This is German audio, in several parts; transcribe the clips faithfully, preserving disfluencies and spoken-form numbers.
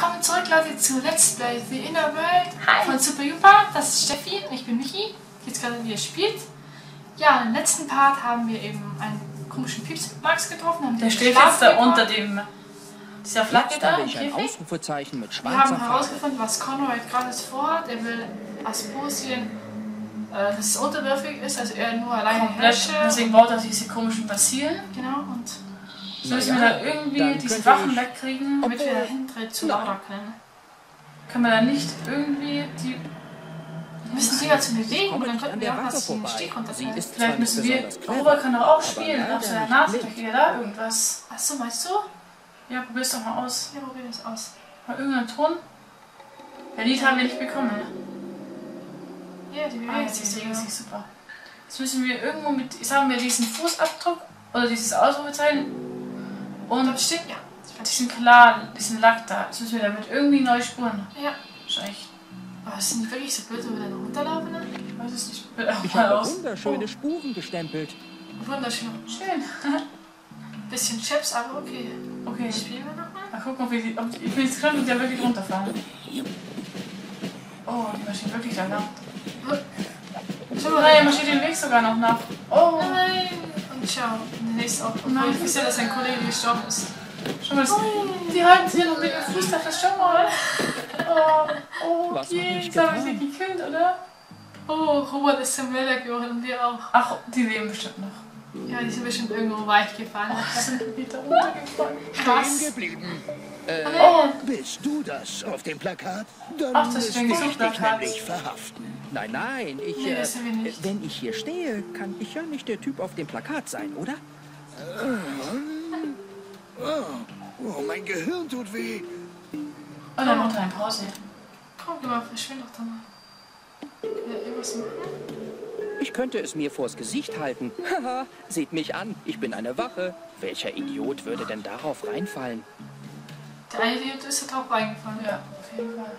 willkommen zurück, Leute, zu Let's Play The Inner World Hi. von Super Jupa. Das ist Steffi und ich bin Michi. Jetzt gerade, wie ihr spielt. Ja, im letzten Part haben wir eben einen komischen Pieps Max getroffen. Haben Der steht jetzt da unter dem dieser Flagge da. Ich ein Ausrufezeichen mit Wir schwarzer haben Farbe. herausgefunden, was Conroy gerade vorhat. Er will Asposien, äh, dass es unterwürfig ist, also er nur alleine herrscht. Deswegen baut er diese komischen Basilen. Genau, und so müssen wir da irgendwie dann diese könnte Waffen ich- wegkriegen. damit wir dahinter zu Nein. Laura können. Können wir da nicht irgendwie die. Wir müssen sie ja zu bewegen, komme dann nicht könnten an wir der auch Waffe was den vorbei. Steg Sie runterfallen. ist zwar Vielleicht nicht müssen wir. besonders clever, Robert kann doch auch aber spielen. leider Auf seiner nicht Nase blind. kriegt er da irgendwas. Achso, meinst du? Ja, probier's doch mal aus. Ja, probier das aus. Mal irgendeinen Ton. Der Lied haben wir nicht bekommen. Ja, die Ah, bewegt jetzt ist sich. die Ja. sich super. Jetzt müssen wir irgendwo mit. Jetzt haben wir diesen Fußabdruck oder dieses Ausrufezeichen und Das stimmt, ja. diesen Klar, diesen Lack da. Jetzt müssen wir damit irgendwie neue Spuren. Ja. Wahrscheinlich. Aber ist nicht wirklich so blöd, wenn wir dann runterlaufen? Ne? Ich weiß es nicht. Will auch Ich mal habe aus. wunderschöne Spuren gestempelt. Oh, wunderschön. Schön. Bisschen Chips, aber okay. Okay. Spielen wir nochmal? Mal gucken, ob wir die. Ob die ich bin jetzt gespannt, ob die da wirklich runterfahren. Oh, die Maschine wirklich da lang. Schau mal, Nein, man steht den Weg sogar noch nach. Oh, nein! Und schau, der nächste auch. Nein. Ich wusste ja, dass ein Kollege gestorben ist. schau mal, das, die halten sich ja noch mit dem Fuß da fest. Schau mal. Oh, oh, Was hab okay. ich Jetzt habe ich getan? sie gekillt, oder? Oh, Robert ist zum Weller geworden und wir auch. Ach, die leben bestimmt noch. Ja, die sind bestimmt irgendwo weich gefallen. Sind wieder runtergefallen. Krass. Stehen geblieben. Äh, Oh, bist du das auf dem Plakat? Dann Ach, das müsste steht ich so dich Plakat. nämlich verhaften. Nein, nein, ich, Nee, äh, das sind wir nicht. wenn ich hier stehe, kann ich ja nicht der Typ auf dem Plakat sein, oder? Oh, oh, mein Gehirn tut weh. und dann macht er eine Pause. Komm, geh mal, verschwind doch da mal. Können wir irgendwas machen? Ich könnte es mir vors Gesicht halten. Haha, seht mich an, ich bin eine Wache. Welcher Idiot würde denn darauf reinfallen? Der eine Idiot ist da drauf reingefallen. Ja, auf jeden Fall.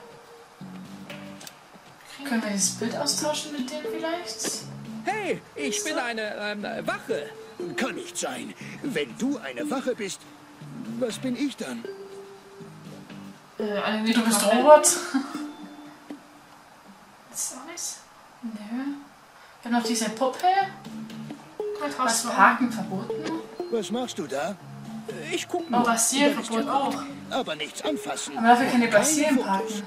Können wir das Bild austauschen mit dem vielleicht? Hey, ich bin eine ähm, Wache. Kann nicht sein. Wenn du eine Wache bist, was bin ich dann? Äh, eine Du bist Robert? Das ist auch nichts. Nö. Wir haben noch diese Puppe. Komm, Was draußen Parken verboten? Was machst du da? Ich guck Oh, nur. Basierverbot auch. Aber nichts anfassen. Aber dafür keine Keine Basieren Fotos. parken.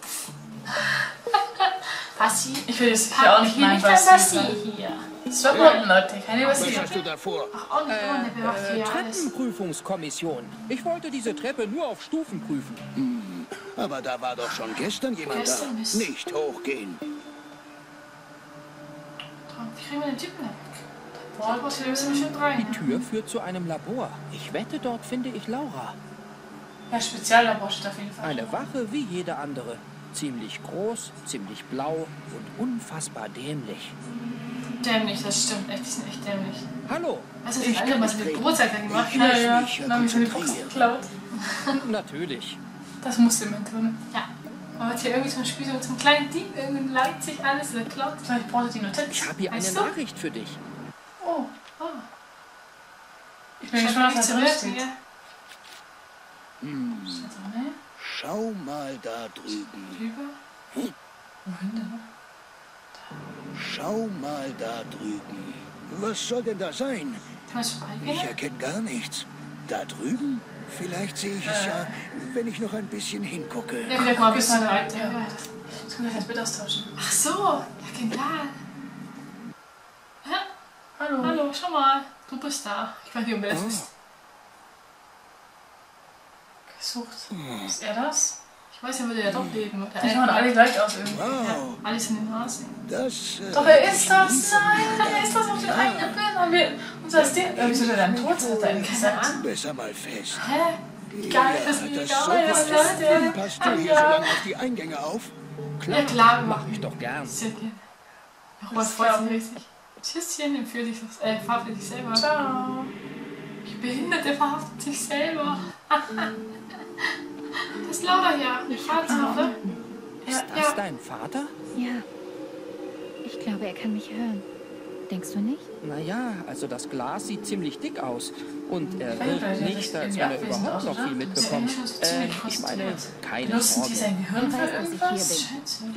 Bassi. Ich will jetzt hier auch nicht hier mein nicht ein Bassi Basieren. hier. Das verboten, Leute. Keine Was Basieren. hast du davor? Ach, auch nicht immer, der bewacht hier Äh, ja alles. Treppenprüfungskommission. Ich wollte diese Treppe nur auf Stufen prüfen. Aber da war doch schon gestern jemand Gestern da. Mist. Nicht hochgehen. Wie kriegen wir den Typen weg? Boah, Der Hotel ist bestimmt rein. Die Tür führt zu einem Labor. Ich wette, dort finde ich Laura. Ja, Speziallabor steht auf jeden Fall. Eine Wache wie jede andere. Ziemlich groß, ziemlich blau und unfassbar dämlich. Dämlich, das stimmt. Echt, die sind echt dämlich. Hallo, Was ist das andere, was mit Brotzeit da gemacht Ja, hat? ja. mich Dann haben wir schon die Box konzentrieren. geklaut. natürlich. Das musste man tun. Ja. Aber hat hier irgendwie zum Spiel so zum kleinen Dieb irgendwie leitet sich alles oder klaut. Vielleicht braucht ihr die Notiz. Ich habe hier eine Weißt du? Nachricht für dich. Oh, Oh, ich bin ich gespannt, nicht was zu da drin retten, steht. ja. Steht da, ne? Schau mal da drüben. Über. Wohin denn? Schau mal da drüben. Was soll denn da sein? Kann man schon Ich reingehen? erkenne gar nichts. Da drüben? Vielleicht sehe ich es ja, wenn ich noch ein bisschen hingucke. Ja, guck mal, ein Bis bisschen mal weiter. Ja, jetzt können wir das Bild austauschen. Ach so, ja genial. Ja, Hallo. hallo, schau mal. Du bist da. Ich weiß nicht, ob wer das Oh. ist. Gesucht. Ist er das? Ich weiß ja, würde ja doch leben. Der Die schauen eine- alle gleich aus irgendwie. Ja, Wow, alles in den Hasen. das... Äh, Doch, er ist das! Nein, er ist das auf dem eigenen Bild. Haben wir unser Stil. Äh, wieso ist er dann tot? Hat er eigentlich gesagt. besser mal fest. Hä? Geil, das ist mir das egal. sollte Was alles ist der? Passt du hier Ja. so lange auf die Eingänge auf? Ja, klar, Mach ich doch gern. Sehr gerne. Robert freut sich richtig. Tschüsschen, empfehle dich, äh, verhaftet dich selber. Ciao. Die Behinderte verhaftet sich selber. Das ist Laura hier, die Vater. Ist Ja, das ja. dein Vater? Ja, ich glaube, er kann mich hören. Denkst du nicht? Naja, also das Glas sieht ziemlich dick aus. Und er Weil wirkt der nicht, ist als irgendwie wenn er abwesend überhaupt aus, noch oder? viel Das ist ja mitbekommt. eigentlich schon so Äh, ziemlich ich meine, konzentriert. keine Benutzen die Sorge. sein Gehirn Er für weiß, dass ich hier irgendwas? bin. Scheint so.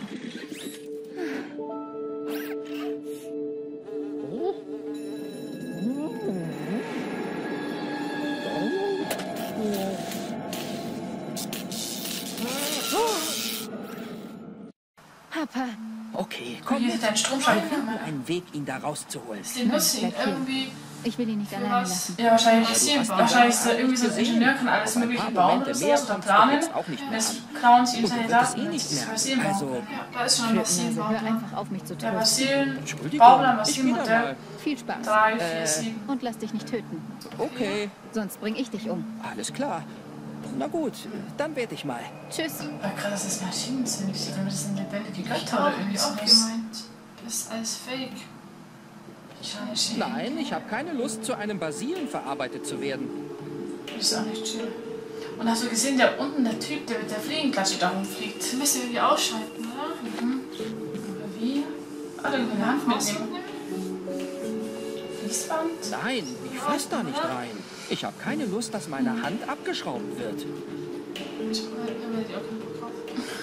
Papa, Okay, komm Hier mit. ist dein Wir Stromschalter. finden einen Weg, ihn da rauszuholen. Den nutzen ihn bleib hier. irgendwie ich will ihn nicht für alleine was. lassen. Ja, wahrscheinlich. Maschinen bauen. Wahrscheinlich ist da irgendwie so ein Gesehen. Ingenieur, kann alles Auf ein Mögliche paar bauen Momente oder so, mehr oder kommt's planen. jetzt auch nicht Und mehr das an. klauen sie ihm Und du seine wirst es Daten. eh Das nicht ist merken. Maschinenbau. Also, Ja, da ist schon ein Nase, hör Maschinenbau. einfach auf, mich zu Der trösten. Maschinen, Entschuldigung, Bauplan, ich gehe da Maschinenmodell mal. Viel Spaß. drei, vier, Äh. sieben. Und lass dich nicht töten. Okay, Sonst bring ich dich um. alles klar. Na gut, dann werde ich mal. Tschüss. War gerade, dass das Maschinen sind. Ich dachte, das sind lebendige Götter Ich oder habe irgendwie ich auch sowas. gemeint. Das ist alles fake. Scheiße. Nein, ich habe keine Lust, zu einem Basilen verarbeitet zu werden. Das ist auch nicht schön. Und hast du gesehen, da unten der Typ, der mit der Fliegenklatsche da rumfliegt? Das müssen wir irgendwie ausschalten, oder? Oder wie? Alle in die Hand mitnehmen. Fließband? Nein, ich fass da nicht rein. Ich habe keine Lust, dass meine Hand abgeschraubt wird. Ich habe die auch keinen Bock drauf.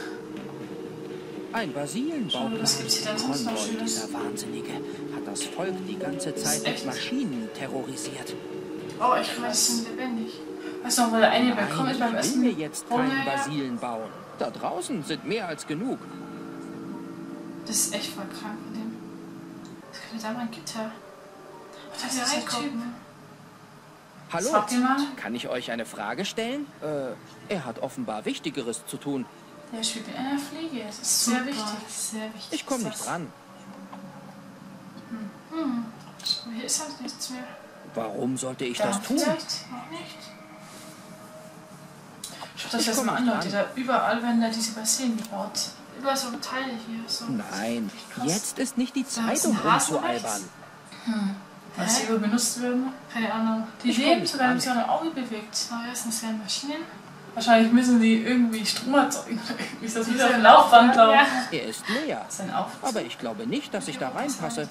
Ein Basilenbauplan. Was gibt's hier denn sonst noch Conroy, Schönes? dieser Wahnsinnige, hat das Volk die ganze Zeit mit echt? Maschinen terrorisiert. Oh, ich glaube, die sind lebendig. Weißt du noch, wo der eine Balkon Nein, ist beim ich will Essen? mir jetzt keinen Hungerjahr? Basilen bauen. Da draußen sind mehr als genug. Das ist echt voll krank von dem. Das könnte da mal ein Gitter. Das ist der Typ. Hallo, Fragt jemand? kann ich euch eine Frage stellen? Äh, er hat offenbar Wichtigeres zu tun. Der spielt mit einer Fliege. Das ist sehr wichtig. Sehr wichtig. Ich komme ist nicht das. ran. Aber hier ist halt nichts mehr. Warum sollte ich Da das tun? vielleicht? Noch nicht. Schau das Ich jetzt komm mal an, nicht Leute. ran. Da überall werden da diese Bassinen gebaut. Überall so Teile hier. So. Nein, Krass. jetzt ist nicht die Da Zeit, ist um ein Hasen rumzualbern. Was Hä? hier benutzt werden. Keine Ahnung. Die Ich komm leben nicht sogar, ran. wenn sich auch ein Auge bewegt. Aber erstens sind Maschinen. Wahrscheinlich müssen die irgendwie Strom erzeugen. Irgendwie ist das wie so ein Laufband Ja. laufen. Er ist leer. Sein Auf. Aber ich glaube nicht, dass ich da reinpasse.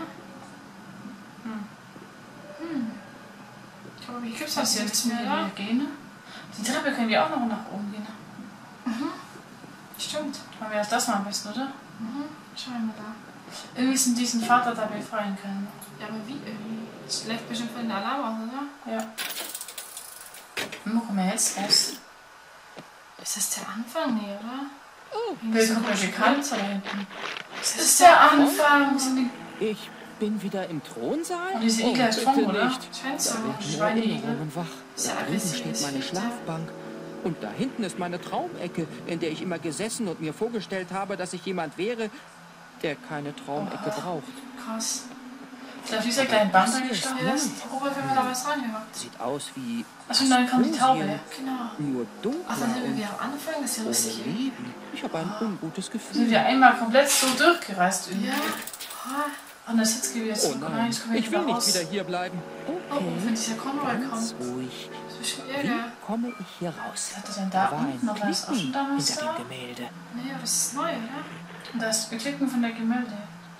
Hm. Ich glaube, hier gibt es Was sonst hier nichts jetzt mehr, wieder oder? gehen? Die Treppe können wir auch noch nach oben gehen. Stimmt. Machen wir erst das mal am besten, oder? Mhm. Schauen wir mal da. Irgendwie müssen diesen Vater da befreien können. Ja, aber wie irgendwie? Das läuft bestimmt von den Alarm aus, oder? Ja. Wo kommen wir jetzt raus? Ist das der Anfang? Nee, oder? Oh, Wer kommt da gekannt da hinten? Das Das ist der Anfang. Wo sind die- ich bin wieder im Thronsaal? Und diese oh, Igel ist bitte Fong, oder? nicht. Scheint so. Da werden nur Schweineigel. Erinnerungen wach. Ist ja Da alles drüben steht meine Geschichte. Schlafbank. Und da hinten ist meine Traumecke, in der ich immer gesessen und mir vorgestellt habe, dass ich jemand wäre, der keine Traumecke braucht. Krass. Da auf dieser kleinen Band Was hier angeschlagen. Ja, das ist Robert, wenn wir da was rangehockt. Sieht aus wie Achso, und dann kommt die Taube. Asturien, Genau. nur dunkler Ach, dann sind wir und wieder am Anfang. Das ist ja lustig. ohne irgendwie. Leben. Ich habe ein ungutes Sind Gefühl. wir einmal komplett so durchgereist irgendwie. Ja. Ah. Und das Sitzgebiet ist Oh so nein, jetzt kommen wir ich will nicht raus. wieder hier bleiben. Oh, wenn dieser Conroy Ganz kommt. ruhig. Das ist bestimmt Wie Ärger. komme ich hier raus? Was hat er denn Da da war unten ein noch? War das auch schon Klicken damals hinter da? dem Gemälde. Nee, aber das ist neu, oder? Und das Beklicken von der Gemälde.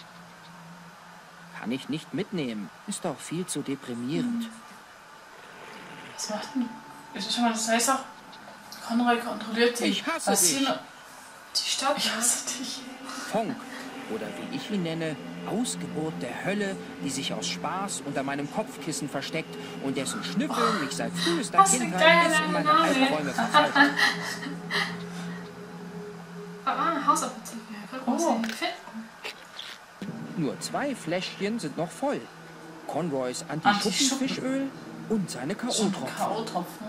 Kann ich nicht mitnehmen. Ist doch viel zu deprimierend. Was macht denn? Ist schon mal, das heißt auch, Conroy kontrolliert die. Ich hasse Was dich. hier noch- Die Stadt. Ich hasse dich. Fonk, oder wie ich ihn nenne, Ausgeburt der Hölle, die sich aus Spaß unter meinem Kopfkissen versteckt und dessen Schnüffeln mich seit frühester Was für ein Kindheit geiler bis in meine Name. Albträume verfolgt. Ah, Hausapotheke. Guck mal, was Oh. wir hier finden. Nur zwei Fläschchen sind noch voll. Conroys Anti-Schuppen. Anti-Schuppenfischöl und seine K So ein O-Tropfen. K O-Tropfen.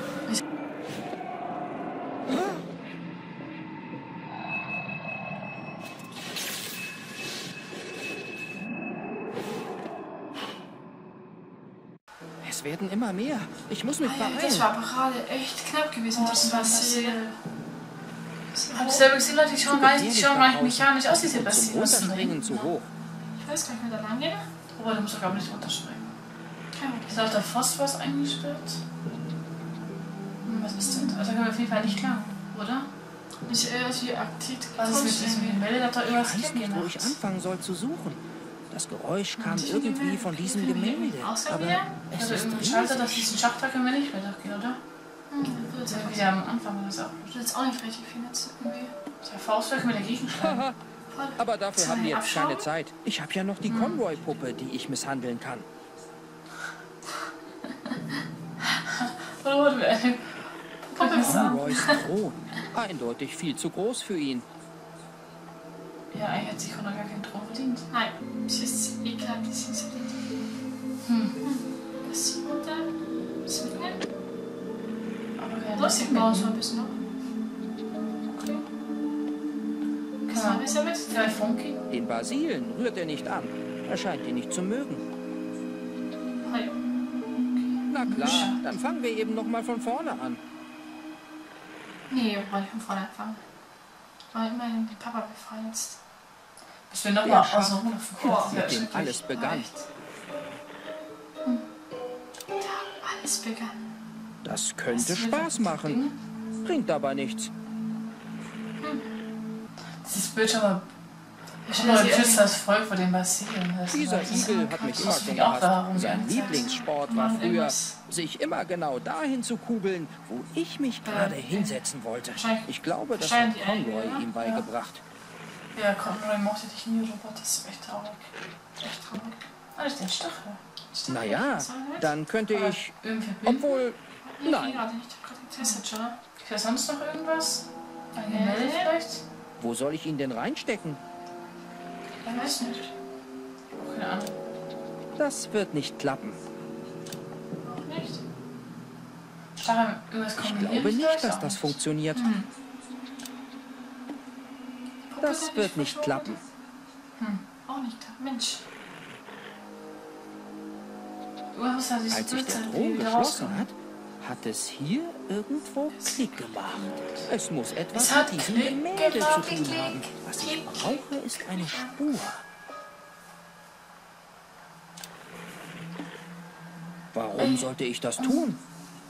Es werden immer mehr. Ich muss mich Ah, ja, beeilen. das war aber gerade echt knapp gewesen. Oh, das das war war sehr. Habt ihr selber gesehen, Leute? Die schauen gar nicht, die Gefährlich schauen da gar nicht draußen. mechanisch aus, diese Und zum Bassinen. Was sind da Runterspringen hinten? zu hoch. Ich weiß gar nicht, wie wir da lang gehen. Oh, da muss ich aber nicht runterspringen. Kein Ist auf der Phosphorus eingesperrt? Hm, was ist denn da? Also da können wir auf jeden Fall nicht lang, oder? Nicht eher die Aktiv. Was ist mit diesem Gemälde? Da hat doch Ich irgendwas weiß nicht, wo ich gemacht. anfangen soll zu suchen. Das Geräusch kam irgendwie von diesem Gemälde. Aber es Also ist irgendein Schalter, dass riesig. diesen Schacht da können wir nicht weitergehen, oder? Hm, wird Das jetzt ist ja am Anfang das auch. jetzt auch nicht richtig viel jetzt irgendwie. Der Faustwerk mit der Gegenschlag. Haha, aber dafür Sollen haben wir wir jetzt keine abschauen? Zeit. Ich habe ja noch die Conroy-Puppe, die ich misshandeln kann. Oder wurden wir eine Puppe sagen? Conroys Thron. Eindeutig viel zu groß für ihn. Ja, eigentlich hat sich Connor gar keinen Thron verdient. Nein, es ist ekelhaft, das ist verdient. Hm. Das sieht man da. Das mitnehmen. Aber keine Das sieht Lust man so mehr. ein bisschen noch. Okay. Was Kann haben wir damit? Vielleicht Funky? Den Basilen rührt er nicht an. Er scheint ihn nicht zu mögen. Hi. Na klar, dann fangen wir eben noch mal von vorne an. Nee, wir wollen nicht von vorne anfangen. Weil immerhin die Papa befreien jetzt. Bis wir nochmal Ja, außen rumlaufen. Oh, Das Mit ist ja dem alles begann. Echt. Hm. Da alles begann. Das könnte Weißt du, Spaß machen. Bringt aber nichts. Dieses Bild schon mal. Ich Connor beschützt das Volk vor den Basilen. Das ist Dieser das ist Igel so hat mich krass. immer Das schon finde ich auch darum gehasst. die Sein ganze Zeit. Lieblingssport war Machen früher, irgendwas. sich immer genau dahin zu kugeln, wo ich mich gerade hinsetzen wollte. Wahrscheinlich- Ich glaube, das hat wahrscheinlich die Conroy Eigel, ihm beigebracht. Ja, Conroy mochte dich nie, Robert. Das ist echt traurig. Echt traurig. Ah, das ist den Stachel. Naja, dann könnte ich, Irgendwie Bild. obwohl, Nee, nein, gerade nicht. Ich hab gerade getestet schon. ne? Ist da sonst noch irgendwas? Ein Nee. Gemälde vielleicht? wo soll ich ihn denn reinstecken? Ich weiß nicht. Keine Ahnung. Das wird nicht klappen. Auch nicht. Stachel, irgendwas Ich kombinieren glaube nicht, vielleicht? dass Auch das nicht. funktioniert. Puppe Das wird wird nicht verschwunden? klappen. Auch nicht klappen. Mensch. Irgendwas hat dieses Als sich Bild der dann Thron wieder geschlossen rausgekommen. hat, hat es hier irgendwo Klick gemacht. Es muss etwas Es hat mit diesem Klick Gemälde gemacht, zu tun Klick, haben. Was ich Klick, brauche, ist eine Spur. Warum sollte ich das tun?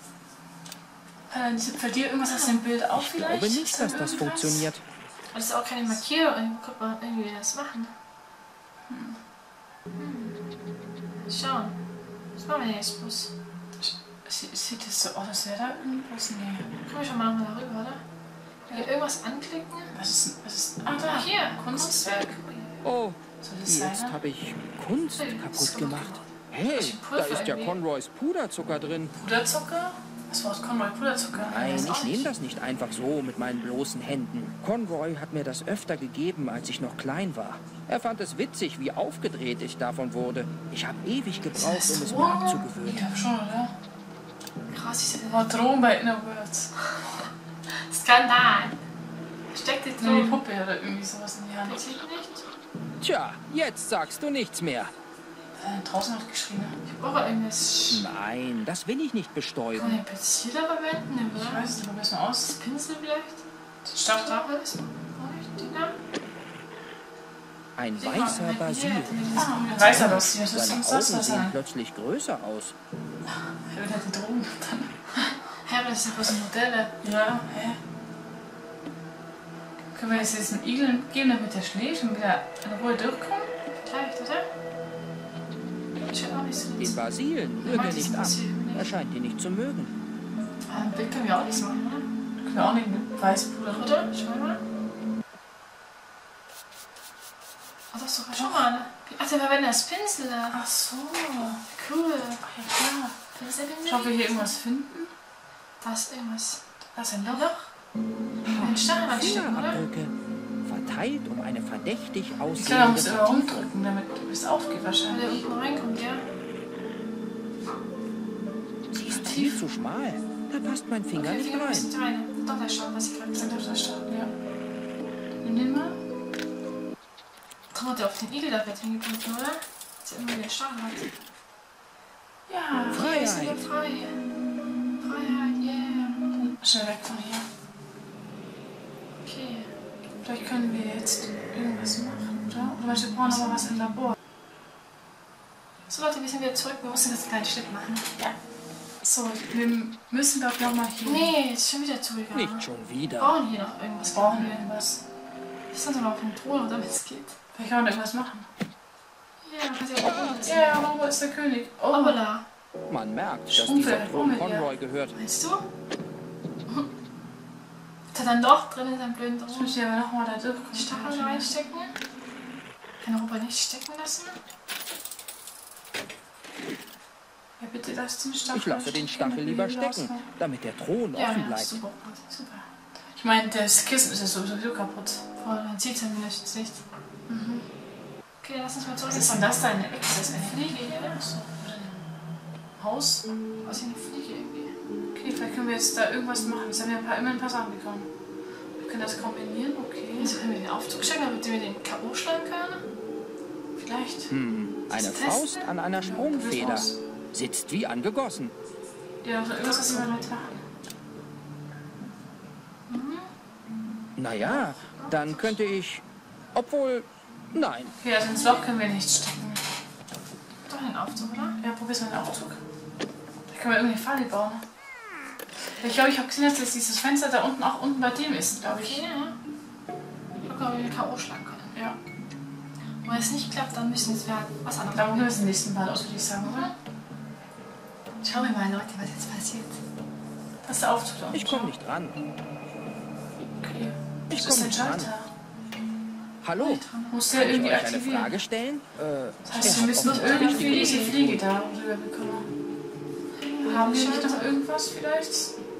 Äh, Fällt dir irgendwas aus dem Bild auf Ich vielleicht? glaube nicht, Ist da dass das irgendwas? funktioniert. Das ist auch keine Markierung. Guck mal, irgendwie das machen. Hm. Schauen. Was machen wir denn jetzt bloß? Sie- Sieht es so aus, als wäre da irgendwas? Nee. Komm ich schon mal mal darüber, oder? Hier irgendwas anklicken? Was ist, was ist. Ah, da! Hier, Kunstwerk. Oh, Soll das jetzt sein? habe ich Kunst Hey, kaputt so gemacht. Hey, Was für da Pulver ist ja irgendwie. Conroys Puderzucker drin. Puderzucker? Was war das? Conroy Puderzucker? Nein, weiß auch ich nehme nicht. das nicht einfach so mit meinen bloßen Händen. Conroy hat mir das öfter gegeben, als ich noch klein war. Er fand es witzig, wie aufgedreht ich davon wurde. Ich habe ewig gebraucht, um es mir Ich abzugewöhnen. glaube schon, oder? Krass, ich sehe War Drohung bei Inner Words. Skandal. Steckt die Nur die drin. Puppe oder irgendwie sowas in die Hand. Das sieht nicht. Tja, jetzt sagst du nichts mehr. Äh, draußen hat geschrien. Ich brauche irgendwas. Nein, das will ich nicht Kann bestäuben. man den Pencil aber verwenden? Ne, Ich oder? weiß es, probier es mal aus. Pinsel vielleicht? Stachel. Stachel ist auch nicht die da? Ein Seh mal, weißer hier, Basil. Ah, weißer Basil. Was Seine muss das Augen da sehen sein? plötzlich größer aus. Er will halt die Drogen dann. Hä, aber das sind bloß Modelle. Ja, hä? Können wir jetzt diesen Igel geben, damit der schläft und wieder in Ruhe durchkommt? Vielleicht, oder? Schaut auch nicht so Den aus. Basilen rührt er nicht an. Er scheint ihn nicht zu mögen. Ah, ein Bild können wir auch nicht machen, oder? Können wir auch nicht mit Weißpuder. Oder? Schau mal. Oh, das ist sogar schon mal. Ach, wir verwenden das Pinsel da. Ach so. Cool. Ja, klar. Pinsel, Pinsel. Schau, ob wir hier irgendwas finden. Da ist irgendwas. Da ist ein Loch. Loch. Ein Stachel anstecken, oder? Fingerabdrücke, verteilt um eine verdächtig Ich glaube, da aussehende musst du immer rumdrücken, damit es aufgeht Wenn der wahrscheinlich. unten reinkommt, ja. Sie ist viel zu schmal. Da passt mein Finger Okay, nicht Finger rein. müssen rein. Doch, da schaut, was ich gerade gesagt Da habe. ist der Stachel, ja. Nimm den mal. Komm, der auf den Igel da wird hingebunden, oder? Dass er immer wieder Stachel hat. Ja. Frei, wir sind ja frei. Freiheit, yeah. Schnell weg von hier. Okay. Vielleicht können wir jetzt irgendwas machen, oder? Oder meinst du, wir brauchen noch mal was im Labor? So Leute, wir sind wieder zurück. Wir mussten das ein kleines Stück machen. Ja. So, wir müssen doch noch mal hier. Nee, jetzt schon wieder zurückgegangen. Nicht schon Wir wieder. brauchen hier noch irgendwas. Wir brauchen wir. irgendwas. Wir sind doch noch auf dem Thron, oder? Wenn es geht. Vielleicht kann man irgendwas machen. Ja, man kann sie auch oben ziehen. Ja, Robo ist der König. Oh, Hoppala. Man merkt, dass Schrumpel, dieser Thron Schrumpel, ja. Conroy gehört. Weißt du? Hat er dann doch drin in seinem blöden ich Thron? muss hier aber nochmal da durch. Die Stachel reinstecken? Kann der Robert nicht stecken lassen? Ja, bitte lass den Stachel. Ich lasse den Stachel lieber stecken, damit der Thron Ja, offen ja, bleibt. super. Super. Ich meine, das Kissen ist ja sowieso kaputt. Oh, dann zieht es dann wieder ins Licht. Mhm. Okay, lass uns mal zurück. Was ist denn das da? Eine Ecke? Das ist eine Fliege hier? Achso. Oder ein Haus? Was ist eine Fliege irgendwie? Okay, vielleicht können wir jetzt da irgendwas machen. Jetzt haben wir ein paar, immer ein paar Sachen bekommen. Wir können das kombinieren, okay. Also können wir den Aufzug stecken, damit wir den K O schlagen können? Vielleicht. Hm, eine testen? Faust an einer Sprungfeder. Raus. Sitzt wie angegossen. Ja, also irgendwas, was wir damit machen. Naja, dann könnte ich... Obwohl... Nein. Okay, also ins Loch können wir nicht stecken. Doch den Aufzug, oder? Ja, probier's mal den Aufzug. Da können wir irgendwie eine Falle bauen. Ich glaube, ich habe gesehen, dass dieses Fenster da unten auch unten bei dem ist, glaube ich. Okay, ja. Gucken, ob wir den K O schlagen können. Ja. Und wenn es nicht klappt, dann müssen wir was anderes Da probieren wir machen. es im nächsten Mal aus, würde ich sagen, oder? Schauen wir mal, Leute, was jetzt passiert. Das ist der Aufzug da unten. Ich komme nicht ran. Okay. Ich Das ist komme ein nicht ran. Schalter. Hallo? Muss Kann der ich irgendwie euch eine aktivieren. Frage stellen? Äh, Das heißt, er wir hat müssen offensichtlich irgendwie die diese Idee. Fliege da rüber bekommen. Haben wir nicht noch irgendwas vielleicht?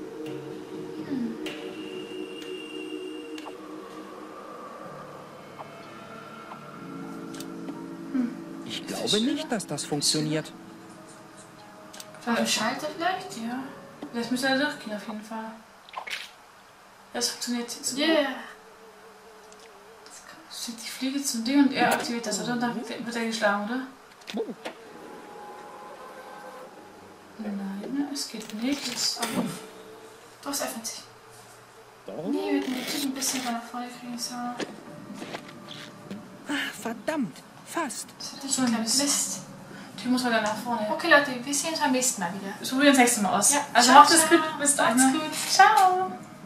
Ich glaube nicht, dass das funktioniert. Ein Schalter vielleicht? Ja. Das müsste er durchgehen auf jeden Fall. Das funktioniert super. Yeah. Steht die Fliege zum Ding und er aktiviert das, oder? Und dann wird er geschlagen, oder? Nein, es geht nicht. Es Du hast öffnet sich. Doch. Nee, wir hätten natürlich ein bisschen von nach vorne kriegen sollen. Ah, verdammt, fast. Das hat nicht So ein geklappt. Mist. Mist. Die muss man dann nach vorne. Okay, Leute, wir sehen uns beim nächsten Mal wieder. So probieren wir das nächste Mal aus. Ja, Also ciao, macht es ciao. gut. Bis dann. Macht's ne? gut. Ciao.